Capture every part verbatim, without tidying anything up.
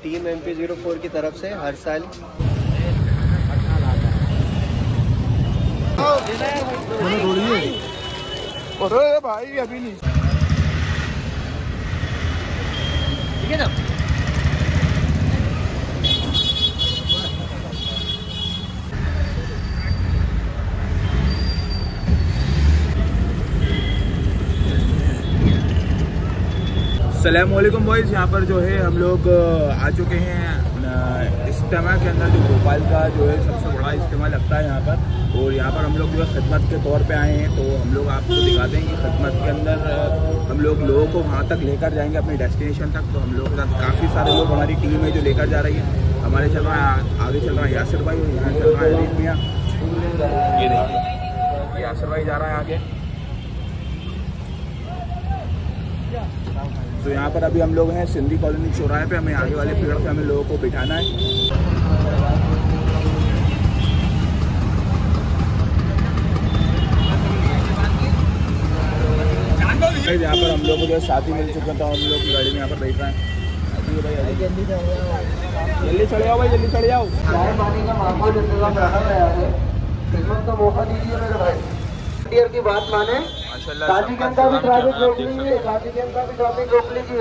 Team M P zero four की तरफ से हर साल अरे भाई अभी नहीं ठीक है ना। अस्सलामुअलैकुम बॉयज़, यहाँ पर जो है हम लोग आ चुके हैं इज्तिमा के अंदर, जो भोपाल का जो है सबसे बड़ा इज्तिमा लगता है यहाँ पर। और यहाँ पर हम लोग जो है खिदमत के तौर पे आए हैं, तो हम लोग आपको दिखाते हैं कि खिदमत के अंदर हम लोग लोगों को वहाँ तक लेकर जाएंगे अपनी डेस्टिनेशन तक। तो हम लोग के साथ काफ़ी सारे लोग, हमारी टीम है जो लेकर जा रही है। हमारे चल रहा है आगे, चल रहा है यासिर भाई, और यहाँ चल रहा है अरीफ मियाँ। ये देखिए यासिर भाई जा रहा है आगे। तो यहाँ पर अभी हम लोग हैं सिंधी कॉलोनी चौराहे पे। हमें आगे वाले पेड़ पे हमें लोगों को बिठाना है। यहाँ पर हम लोग को जो साथी मिल चुके हैं, तो हम लोग की गाड़ी में यहाँ पर बैठ रहे हैं। जल्दी चले जाओ भाई, जल्दी चले जाओ। चाय पानी का माहौल इंतजाम रखा गया है, खिदमत का मौका दीजिए मेरे भाई। डियर की बात माने, गाड़ी के अंदर भी ट्रैफिक रोक लीजिए, गाड़ी के अंदर भी ट्रैफिक रोक लीजिए,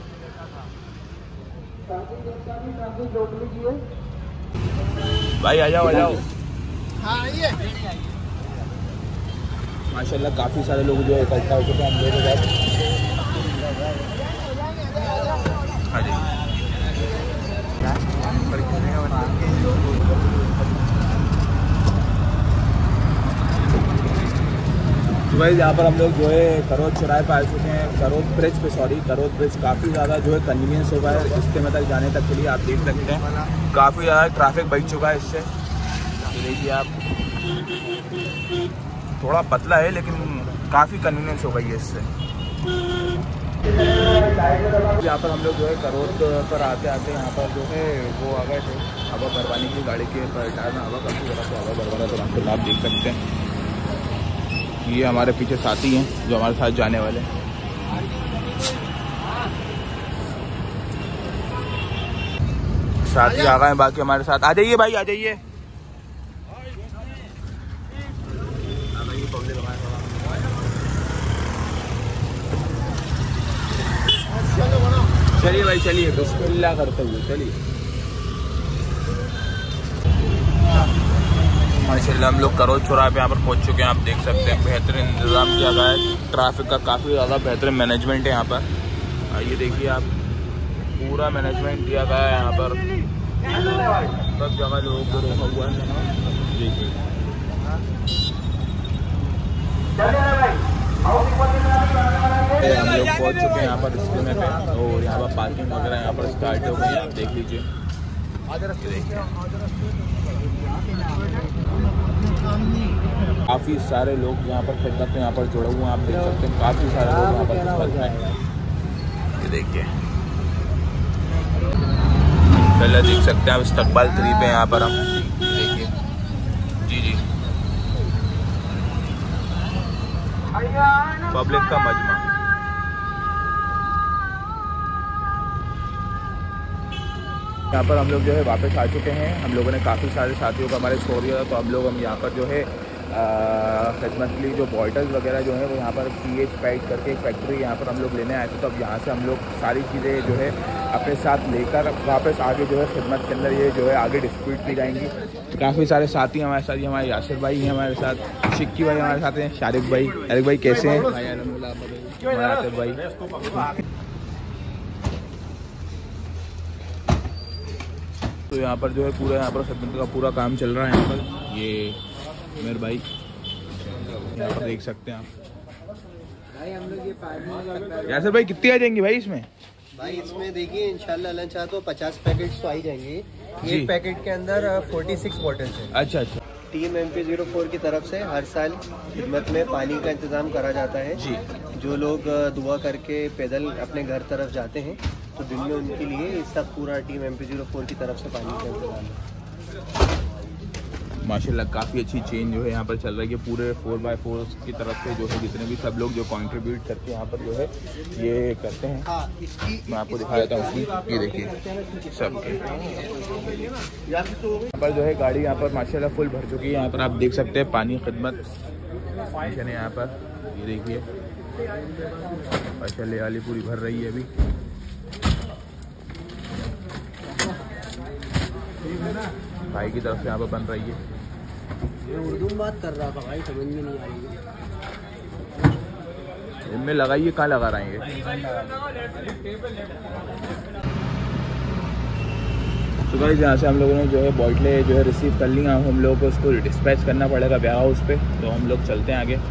गाड़ी के अंदर भी ट्रैफिक रोक लीजिए। भाई आ जाओ, आ जाओ। हाँ आइए। माशाल्लाह काफ़ी सारे लोग जो है इकट्ठा हो चुके हैं हम लोगों के साथ। हाँ जी, तो भाई यहाँ पर हम लोग जो है करोद चौराहे पर आ चुके हैं, करोद ब्रिज पे, सॉरी करोद ब्रिज। काफ़ी ज़्यादा जो है कन्वीनियंस होगा है इज्तिमा तक जाने तक के लिए। आप देख सकते हैं काफ़ी ज़्यादा ट्रैफिक बढ़ चुका है इससे। देखिए आप, थोड़ा पतला है लेकिन काफ़ी कन्वीनियंस हो गई है इससे। यहाँ पर हम लोग जो है करोद पर आते आते यहाँ पर जो है वो आ गए थे हवा भरवाने की गाड़ी के टायर में हवा काफ़ी ज़्यादा से हवा भरवा रहा था। आप देख सकते हैं ये हमारे पीछे साथी हैं जो हमारे साथ जाने वाले हैं। साथी आ गए हैं बाकी हमारे साथ। आ जाइए भाई, आ जाइए। चलिए भाई, चलिए बिस्मिल्लाह करते हुए चलिए। माशाल्लाह हम लोग करोद चौराहे पे यहाँ पर पहुँच चुके हैं। आप देख सकते हैं बेहतरीन इंतज़ाम किया गया है, ट्रैफिक का काफ़ी ज़्यादा बेहतरीन मैनेजमेंट है यहाँ पर। ये देखिए आप, पूरा मैनेजमेंट दिया गया है यहाँ पर, सब जगह लोगों को रोका हुआ है। देखिए हम लोग पहुँच चुके हैं यहाँ पर इज्तिमा पे, और यहाँ पर पार्किंग वगैरह यहाँ पर स्टार्ट हो गई है। देख लीजिए, काफ़ी सारे लोग यहाँ पर खिदमत में यहाँ पर जुड़े हुए हैं। आप देख सकते हैं काफ़ी सारे लोग यहाँ पर खिदमत में। ये देखिए पहले देख सकते हैं आप इस्तकबाल थ्री पे यहाँ पर हम। देखिए जी जी, पब्लिक का मजमा। यहाँ पर हम लोग जो है वापस आ चुके हैं। हम लोगों ने काफ़ी सारे साथियों को हमारे छोड़ दिया था, तो हम लोग हम यहाँ पर जो है खिदमत के लिए जो बॉटल्स वगैरह जो है वो यहाँ पर पी एच पैक करके एक फैक्ट्री यहाँ पर हम लोग लेने आए थे। तो अब यहाँ से हम लोग सारी चीज़ें जो है अपने साथ लेकर वापस आगे जो है खिदमत के अंदर ये जो है आगे डिस्ट्रीब्यूट की जाएंगी। तो काफ़ी सारे साथी हमारे साथ, ये हमारे यासिर भाई हैं हमारे साथ, शिक्की भाई हमारे साथ हैं, शारिक भाई, अरिक भाई कैसे हैं, आतिफ भाई। तो यहाँ पर जो है पूरा यहाँ पर खिदमत का पूरा काम चल रहा है। यहाँ पर ये मेरे भाई यहाँ पर देख सकते हैं आप। भाई हम लोग ये पानी यासिर भाई कितनी आ जाएंगी भाई इसमें? भाई इसमें देखिए इंशाल्लाह अल्लाह चाहे तो पचास पैकेट्स तो आ ही जाएंगे। एक पैकेट के अंदर छियालीस बॉटल्स हैं। अच्छा अच्छा। Team M P zero four की तरफ से हर साल खिदमत में पानी का इंतजाम करा जाता है जी। जो लोग दुआ करके पैदल अपने घर तरफ जाते हैं तो दिन में उनके लिए इस सब पूरा team M P zero four की तरफ से पानी का इंतजाम है। माशाल्लाह काफ़ी अच्छी चेन जो है यहाँ पर चल रही है पूरे फोर बाई फोर की तरफ से जो है जितने भी सब लोग जो कंट्रीब्यूट करके यहाँ पर जो है ये करते हैं। मैं आपको दिखा देता हूँ, ये देखिए सब यहाँ पर जो है गाड़ी यहाँ पर माशाल्लाह फुल भर चुकी है। यहाँ पर आप देख सकते हैं पानी खिदमत मिशन है यहाँ पर, ये देखिए माशाल्लाह वाली पूरी भर रही है अभी। भाई की तरफ से यहाँ पर बन रही है। मैं उर्दू में बात कर रहा था भाई, समझ में नहीं आ रही है। इनमें लगाइए, कहाँ लगा रहे हैं? तो गाइस यहाँ से हम लोगों ने जो है बॉटलें जो है रिसीव कर ली। हम लोगों को उसको डिस्पैच करना पड़ेगा वेयर हाउस पे, तो हम लोग चलते हैं आगे।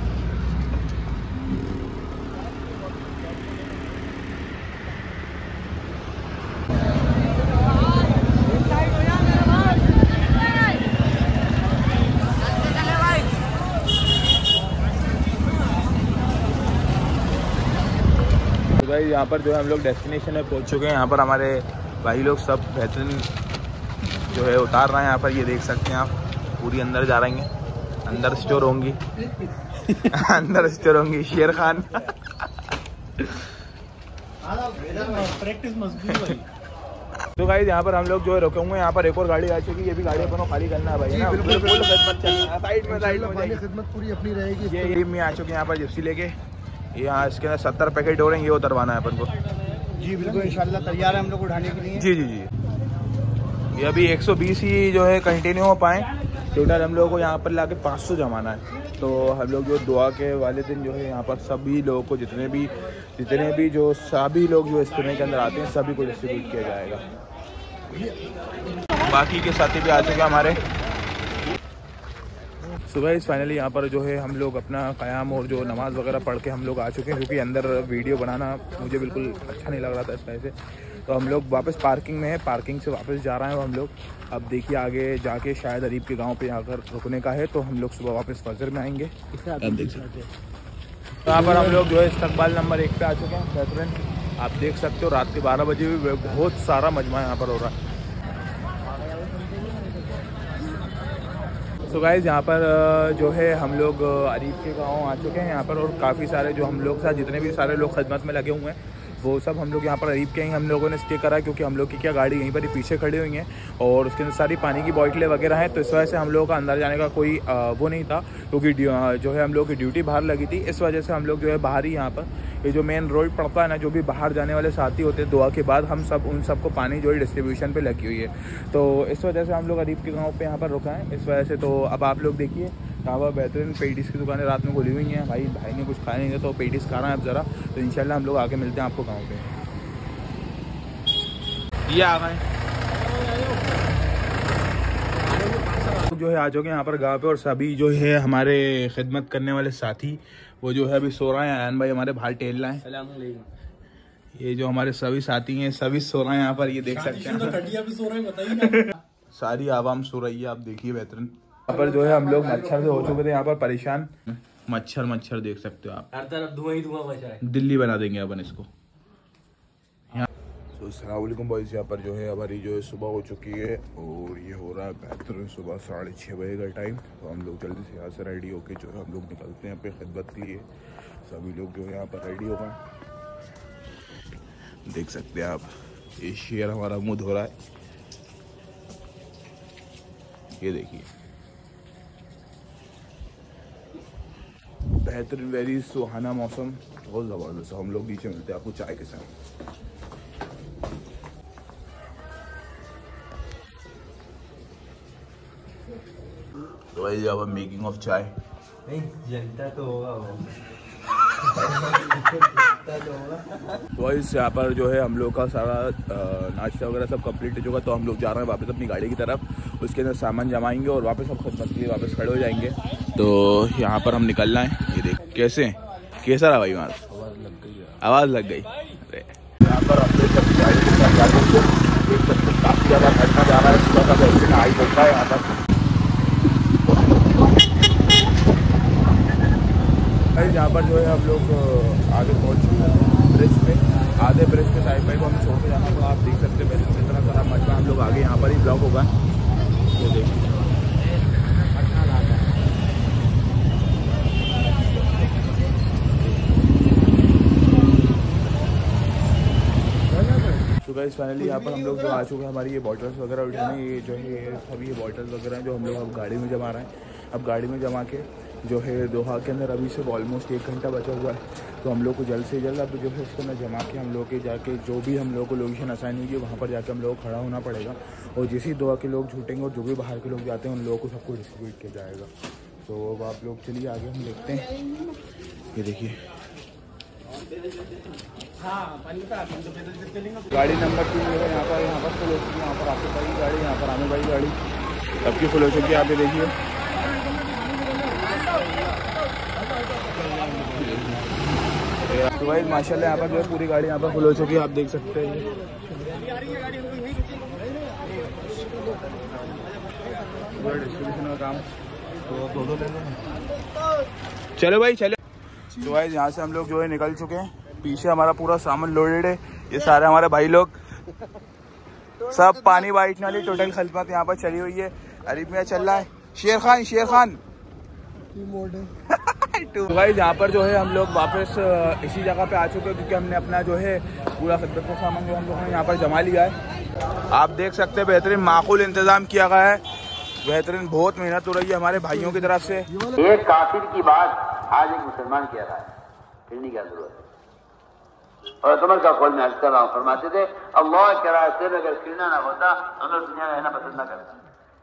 यहाँ पर जो है हम लोग डेस्टिनेशन में पहुँच चुके हैं। यहाँ पर हमारे भाई लोग सब बेहतरीन जो है उतार रहे हैं। यहाँ पर ये देख सकते हैं आप, पूरी अंदर जा रही हैं, अंदर स्टोर होंगी अंदर स्टोर होंगी शेर खान प्रैक्टिस मजबूत। तो गाइस यहाँ पर हम लोग जो है रुके हुए हैं। यहाँ पर एक और गाड़ी आ चुकी है, ये भी गाड़ी अपन को खाली करना है भाई ना। बिल्कुल साइड में साइड में खिदमत पूरी अपनी रहेगी। ये टीम में आ चुके हैं यहाँ पर जिप्सी लेके। ये यहाँ इसके अंदर सत्तर पैकेट हो रहे हैं, ये उतरवाना है अपन को। जी बिल्कुल, इंशाल्लाह तैयार है हम लोग उठाने के लिए। जी जी जी ये अभी एक सौ बीस ही जो है कंटिन्यू हो पाए। टोटल हम लोगों को यहाँ पर लाके पाँच सौ जमाना है। तो हम लोग जो दुआ के वाले दिन जो है यहाँ पर सभी लोगों को जितने भी जितने भी जो सभी लोग जो इस्तेमाल के अंदर आते हैं सभी को डिस्ट्रीब्यूट किया जाएगा। बाकी के साथी भी आ चुके हैं हमारे। सुबह इस फाइनली यहाँ पर जो है हम लोग अपना क़याम और जो नमाज़ वगैरह पढ़ के हम लोग आ चुके हैं, क्योंकि अंदर वीडियो बनाना मुझे बिल्कुल अच्छा नहीं लग रहा था इस वजह से। तो हम लोग वापस पार्किंग में है, पार्किंग से वापस जा रहे हैं हम लोग। अब देखिए आगे जाके शायद अरीब के गांव पे आकर रुकने का है, तो हम लोग सुबह वापस फजर में आएंगे। अब देख सकते हैं यहाँ पर हम लोग जो है इस्तकबाल नंबर एक पे आ चुके हैं। बेहतरीन आप देख सकते हो, रात के बारह बजे भी बहुत सारा मजमा यहाँ पर हो रहा है। तो गाइज़ यहाँ पर जो है हम लोग अरीब के गांव आ चुके हैं यहाँ पर, और काफ़ी सारे जो हम लोग साथ जितने भी सारे लोग खिदमत में लगे हुए हैं वो सब हम लोग यहाँ पर अरीब के ही हम लोगों ने स्टे करा है, क्योंकि हम लोग की क्या गाड़ी यहीं पर ही पीछे खड़ी हुई है और उसके अंदर सारी पानी की बॉटलें वगैरह हैं। तो इस वजह से हम लोगों का अंदर जाने का कोई वो नहीं था, क्योंकि जो है हम लोग की ड्यूटी बाहर लगी थी। इस वजह से हम लोग जो है बाहर ही यहाँ पर ये जो मेन रोड पड़ता है ना, जो भी बाहर जाने वाले साथी होते हैं दुआ के बाद हम सब उन सबको पानी जो है डिस्ट्रीब्यूशन पे लगी हुई है। तो इस वजह से हम लोग अरीब के गांव पे यहाँ पर रुका है इस वजह से। तो अब आप लोग देखिए यहाँ पर बेहतरीन पेटीज की दुकानें रात में खुली हुई हैं। भाई भाई ने कुछ खाया नहीं था तो पेटीज खा रहे हैं अब ज़रा। तो इंशाल्लाह हम लोग आके मिलते हैं आपको गाँव पे। ये आ गए जो है आ चुके यहाँ पर गाँव पे, और सभी जो है हमारे खिदमत करने वाले साथी वो जो है अभी सो रहे हैं। आयन भाई हमारे बाहर टेल रहे हैं। ये जो हमारे सभी साथी हैं सभी सो रहे हैं यहाँ पर, ये देख सकते हैं। सारी आवाम सो रही है, आप देखिए बेहतरीन। यहाँ पर जो है हम लोग मच्छर से हो चुके थे यहाँ पर परेशान। मच्छर मच्छर देख सकते हो आप, हर तरफ धुआं ही धुआं बचा है। दिल्ली बना देंगे अपन इसको। तो अस्सलाम वालेकुम बॉयज़, यहाँ पर जो है हमारी जो है सुबह हो चुकी है और ये हो रहा है बेहतरीन सुबह साढ़े छः बजे का टाइम। तो हम लोग जल्दी से यहाँ से रेडी होके जो है हम लोग निकलते हैं अपने खिदमत के लिए। सभी लोग जो है यहाँ पर रेडी हो गए, देख सकते हैं आप। ये शेर हमारा मुँह धो रहा है, ये देखिए बेहतरीन वेरी सुहाना मौसम, बहुत ज़बरदस्त। हम लोग नीचे मिलते हैं आपको चाय के साथ। तो भाई अब मेकिंग ऑफ चाय नहीं जनता तो होगा वो। तो इस यहाँ पर जो है हम लोग का सारा नाश्ता वगैरह सब कंप्लीट हो चुका। तो हम लोग जा रहे हैं वापस अपनी गाड़ी की तरफ, उसके अंदर सामान जमाएंगे और वापस हम खिदमत के लिए वापस खड़े हो जाएंगे। तो यहाँ पर हम निकलना है, ये देख कैसे कैसा रहा भाई, वहाँ आवाज़ लग गई। अरे यहाँ पर हम लोग अपनी गाड़ी के साथ जाते हैं, देख सकते हैं काफ़ी ज़्यादा घटना जा रहा है। सुबह का बेहतरीन हाई होता है यहाँ पर। यहाँ पर जो है हम लोग आगे पहुँच चुके हैं ब्रिज पे, आधे ब्रिज के साइड पे को हमें छोड़ के जाना होगा। आप देख सकते हैं कितना सारा मजबा हम लोग आगे यहाँ पर ही ब्लॉक होगा। तो देखिए गाइस फाइनली यहाँ पर हम लोग जो आ चुके हैं, हमारी ये बॉटल्स वगैरह उठाने, ये जो है सभी ये बॉटल्स वगैरह हैं जो हम लोग अब गाड़ी में जमा रहे हैं। अब गाड़ी में जमा के जो है दोहा के अंदर अभी से ऑलमोस्ट एक घंटा बचा हुआ है, तो हम लोग को जल्द से जल्द अब जो है उसको मैं जमा के हम लोग के जाके जो भी हम लोग को लोकेशन असाइन हुई है वहाँ पर जाके हम लोग को खड़ा होना पड़ेगा, और जैसे दोहा के लोग छूटेंगे और जो भी बाहर के लोग जाते हैं उन लोगों को सबको डिस्ट्रीब्यूट किया जाएगा। तो अब आप लोग चलिए आगे हम देखते हैं। ये देखिए गाड़ी नंबर तीन जो है यहाँ पर यहाँ पर फुल हो चुकी है। यहाँ पर आपके भाई गाड़ी, यहाँ पर आने भाई गाड़ी सबकी फुल हो चुकी है। आप ये देखिए तो भाई माशाल्लाह यहाँ पर जो है पूरी गाड़ी यहाँ पर फुल हो चुकी है, आप देख सकते हैं। पूरा डिस्ट्रीब्यूशन का काम तो दो दो ले लो। चलो भाई चलो। तो भाई यहाँ से हम लोग जो है निकल चुके हैं, पीछे हमारा पूरा सामान लोडेड है। ये सारे हमारे भाई लोग सब पानी बाइटने वाली टोटल खिदमत यहाँ पर चली हुई है। अरीब में चल रहा है शेर खान शेर खान तो भाई यहाँ पर जो है हम लोग वापस इसी जगह पे आ चुके हैं, क्योंकि हमने अपना जो है पूरा खिदमत का सामान जो हम लोगों ने यहाँ पर जमा लिया है। आप देख सकते हैं बेहतरीन माकूल इंतजाम किया गया है, बेहतरीन बहुत मेहनत हो रही है हमारे भाइयों की तरफ से। एक काफिर की बात आज एक मुसलमान किया रहा है, फिरने की जरूरत है। और कमर का कौल में अर्ज कर रहा हूँ, फरमाते थे अल्लाह के रास्ते में अगर फिरना ना होता तो मैं दुनिया में रहना पसंद न करता।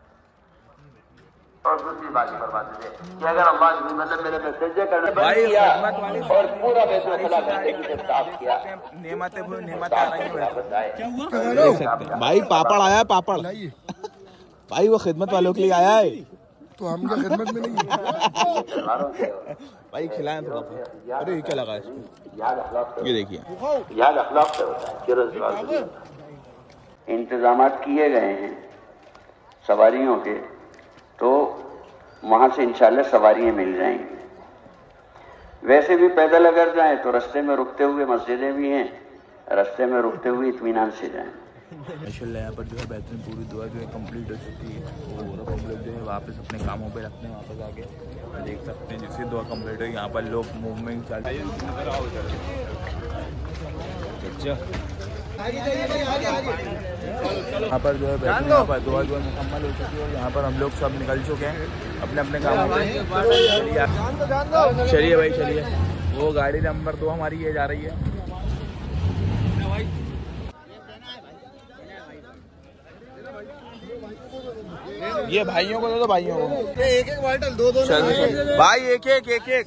और दूसरी बात फरमाते थे कि अगर अल्लाह मतलब मेरे में सज्जे करने भाई खिदमत वाली और पूरा बैतुल करने की साफ किया, नेमतें नेमतें आ रही है भाई। पापड़ आया है पापड़ भाई, वो खिदमत वालों के लिए आया है, तो हम क्या खिदमत में नहीं है भाई खिलाएं थोड़ा सा। अरे ये क्या लगा है इसको, याद अखलाक ये देखिए याद अखलाक से होता है। इंतजाम किए गए हैं सवारियों के, तो वहां से इंशाल्लाह सवारियां मिल जाएंगी। वैसे भी पैदल अगर जाएं तो रास्ते में रुकते हुए मस्जिदें भी हैं, रास्ते में रुकते हुए इत्मीनान से जाएं। माशाल्लाह यहाँ पर जो है बेहतरीन पूरी दुआ जो है कंप्लीट हो चुकी है, और अब हम लोग जो है वापस अपने कामों पे रखते हैं। वापस आके देख सकते हैं जिससे दुआ कंप्लीट है, यहाँ पर लोग मूवमेंट चल रही है। यहाँ पर जो है बेहतरीन यहाँ पर दुआ जो है मुकम्मल हो चुकी है, और यहाँ पर हम लोग सब निकल चुके हैं अपने अपने कामों पे। चलिए भाई चलिए, वो गाड़ी नंबर दो हमारी ये जा रही है। ये भाइयों को दे दो, भाइयों को एक एक बॉटल दो दो भाई, एक एक एक एक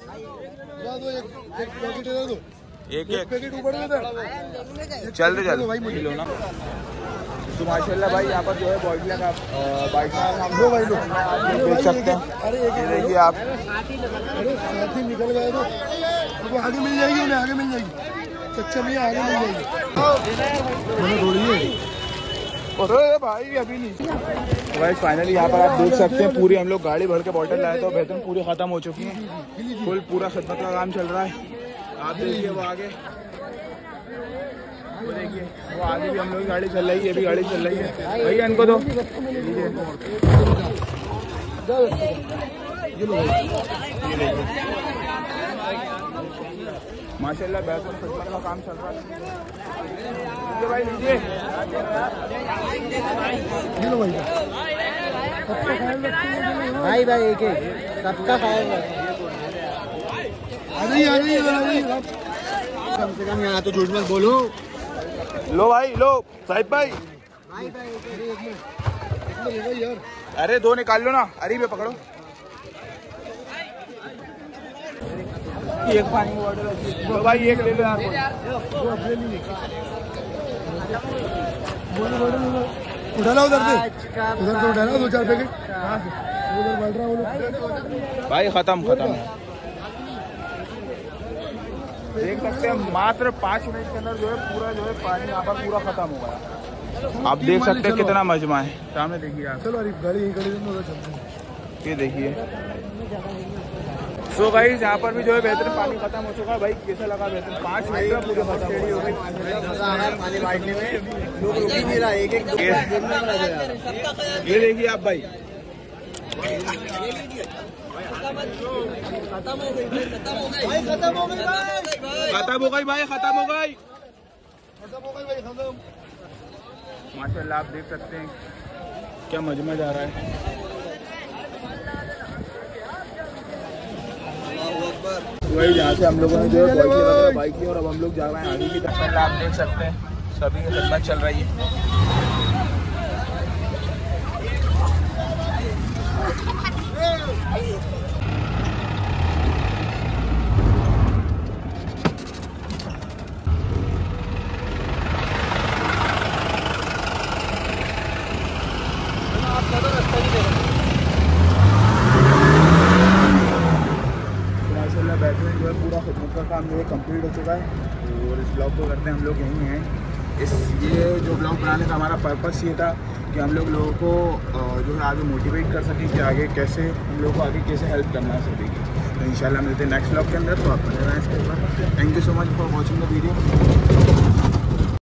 दो एक एक पैकेट ऊपर दे। चल दे चल भाई, मुझे लो ना। तो माशाल्लाह भाई यहाँ पर जो है बॉटल का बाइटना हम दो भाई लोग देख सकते हैं। अरे ये देखिए आप, अरे साथी निकल गए तो आगे मिल जाएगी, उन्हें आगे मिल जाएगी, कच्चा में आगे मिल जाएगी। मैंने थोड़ी है अरे भाई अभी नहीं। तो भाई फाइनली यहाँ पर आप देख सकते हैं पूरी हम लोग गाड़ी भर के बॉटल लाए तो बेहतर पूरी खत्म हो चुकी है, फुल पूरा खिदमत का काम चल रहा है। आप देखिए वो आगे, वो देखिए वो आगे भी हम लोग की गाड़ी चल रही है, ये भी गाड़ी चल रही है। भैया इनको दो, माशाल्लाह बेहतर खिदमत का काम चल रहा है। भाई लीजिए भाई भाई एक एक सबका खाएगा। आ रही आ रही आ रही कम से कम यहाँ तो झूठ मत बोलो। लो भाई लो साहिब भाई, भाई भाई एक मिनट यार, अरे दो निकाल लो ना। अरे पे पकड़ो, एक पानी की बोतल है तो भाई एक ले लो यार। उठा लो उधर से, उधर से उठा लो दो चार पैकेट उधर बढ़ रहा हूँ भाई। खत्म खत्म देख सकते हैं मात्र पाँच मिनट के अंदर जो है पूरा जो है पानी यहाँ पर पूरा खत्म हो गया। आप देख सकते हैं कितना मजमा है, सामने देखिए आप। चलो अरे गाड़ी यहीं खड़ी है, ये देखिए। सो गाइस यहाँ पर भी जो है बेहतरीन पानी खत्म हो चुका है। भाई कैसा लगा बेहतरीन, पाँच मिनट में पूरी खत्म हो गई पानी बांटने में लोग रुक ही नहीं रहा, एक एक ये देखिए आप भाई। खत्म हो गई खत्म हो गई खत्म हो गई खत्म हो गई भाई, खत्म हो गई खत्म हो गई भाई खत्म। माशाल्लाह आप देख सकते हैं क्या मजमा जा रहा है। वही जहाँ से हम लोगों ने जो है वगैरह बाइक की और अब हम लोग जा रहे हैं आगे की तरफ। माशाल्लाह आप देख सकते हैं सभी की खिदमत चल रही है। माशाल्लाह बैठे जो है पूरा खिदमत का काम जो है कंप्लीट हो चुका है और इस ब्लॉग को करते हैं हम लोग यहीं हैं। इस ये जो ब्लॉग बनाने का हमारा पर्पस ये था कि हम लोग लोगों को जो है आगे मोटिवेट कर सकें कि आगे कैसे हम लोग को आगे कैसे हेल्प करना है सभी की। तो इंशाल्लाह मिलते हैं नेक्स्ट ब्लॉग के अंदर। तो आप बने रहें इसके ऊपर। Thank you so much for watching the video.